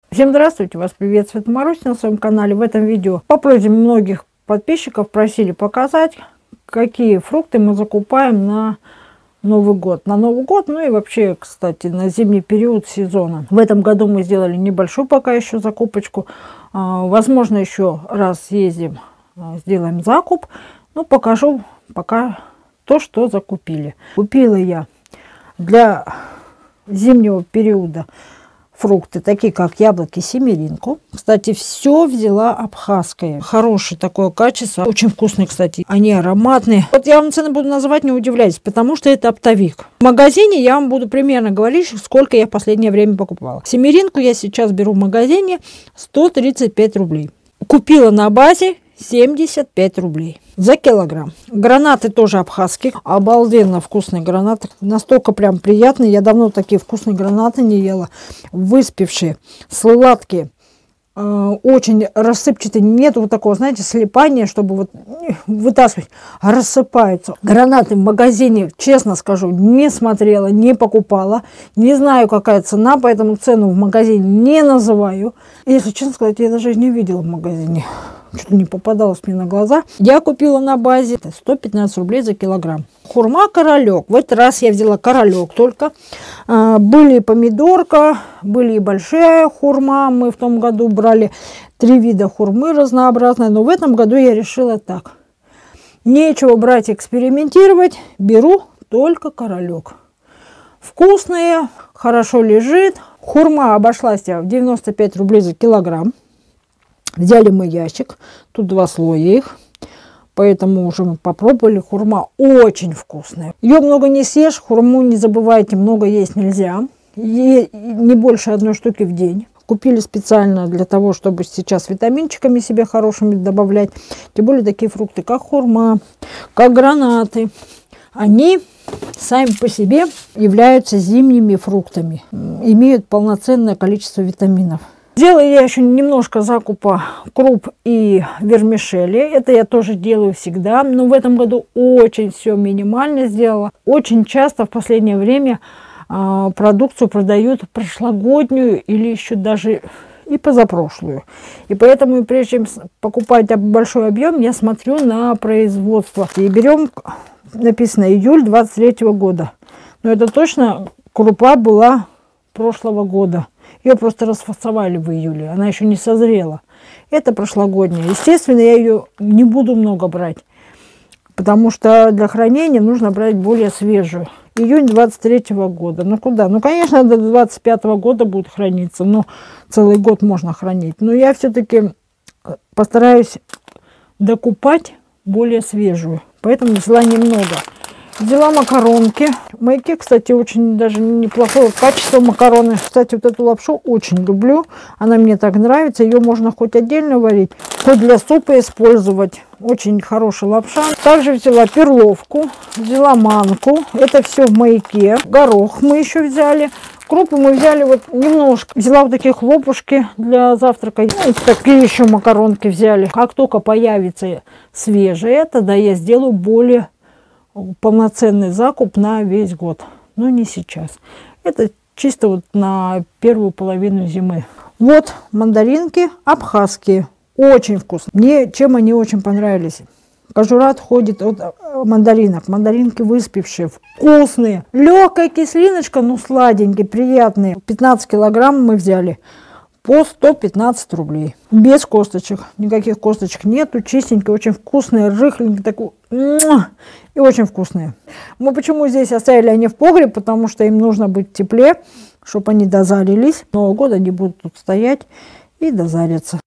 Всем здравствуйте, вас приветствует Маруся на своем канале. В этом видео по просьбе многих подписчиков просили показать, какие фрукты мы закупаем на Новый год. На Новый год, ну и вообще, кстати, на зимний период сезона. В этом году мы сделали небольшую пока еще закупочку. Возможно, еще раз съездим, сделаем закуп. Ну, покажу пока то, что закупили. Купила я для зимнего периода фрукты, такие как яблоки, семеринку. Кстати, все взяла абхазское. Хорошее такое качество. Очень вкусные, кстати. Они ароматные. Вот я вам цены буду называть, не удивляйтесь, потому что это оптовик. В магазине я вам буду примерно говорить, сколько я в последнее время покупала. Семеринку я сейчас беру в магазине 135 рублей. Купила на базе 75 рублей за килограмм. Гранаты тоже абхазские. Обалденно вкусные гранаты. Настолько прям приятные. Я давно такие вкусные гранаты не ела. Выспевшие, сладкие. Очень рассыпчатые. Нет вот такого, знаете, слипания, чтобы вот вытаскивать. Рассыпаются. Гранаты в магазине, честно скажу, не смотрела, не покупала. Не знаю, какая цена, поэтому цену в магазине не называю. Если честно сказать, я даже не видела в магазине. Что-то не попадалось мне на глаза. Я купила на базе 115 рублей за килограмм. Хурма королек. В этот раз я взяла королек только. Были помидорка, были и большая хурма. Мы в том году брали 3 вида хурмы разнообразные. Но в этом году я решила так. Нечего брать, экспериментировать. Беру только королек. Вкусные, хорошо лежит. Хурма обошлась в 95 рублей за килограмм. Взяли мы ящик, тут 2 слоя их, поэтому уже мы попробовали. Хурма очень вкусная. Ее много не съешь, хурму не забывайте, много есть нельзя. Не больше 1 штуки в день. Купили специально для того, чтобы сейчас витаминчиками себе хорошими добавлять. Тем более такие фрукты, как хурма, как гранаты. Они сами по себе являются зимними фруктами, имеют полноценное количество витаминов. Сделала я еще немножко закупа круп и вермишели. Это я тоже делаю всегда. Но в этом году очень все минимально сделала. Очень часто в последнее время продукцию продают прошлогоднюю или еще даже и позапрошлую. И поэтому, прежде чем покупать большой объем, я смотрю на производство. И берем, написано, июль 23 года. Но это точно крупа была прошлого года. Ее просто расфасовали в июле, она еще не созрела. Это прошлогодняя. Естественно, я ее не буду много брать, потому что для хранения нужно брать более свежую. Июнь 23 года. Ну куда? Ну, конечно, до 25 года будет храниться, но целый год можно хранить. Но я все-таки постараюсь докупать более свежую, поэтому взяла немного. Взяла макаронки. Маяки, кстати, очень даже неплохое качество макароны. Кстати, вот эту лапшу очень люблю. Она мне так нравится. Ее можно хоть отдельно варить, хоть для супа использовать. Очень хорошая лапша. Также взяла перловку, взяла манку. Это все в маяке. Горох мы еще взяли. Крупы мы взяли вот немножко. Взяла вот такие хлопушки для завтрака. Вот такие еще макаронки взяли. Как только появится свежее, тогда я сделаю более полноценный закуп на весь год, но не сейчас. Это чисто вот на первую половину зимы. Вот мандаринки абхазские, очень вкусные. Мне чем они очень понравились. Кожура отходит от мандаринок. Мандаринки выспевшие, вкусные. Легкая кислиночка, но сладенькие, приятные. 15 килограмм мы взяли по 115 рублей. Без косточек. Никаких косточек нету. Чистенькие, очень вкусные, рыхленькие. Такой, и очень вкусные. Мы почему здесь оставили они в погреб? Потому что им нужно быть в тепле, чтобы они дозарились. Нового года они будут тут стоять и дозарятся.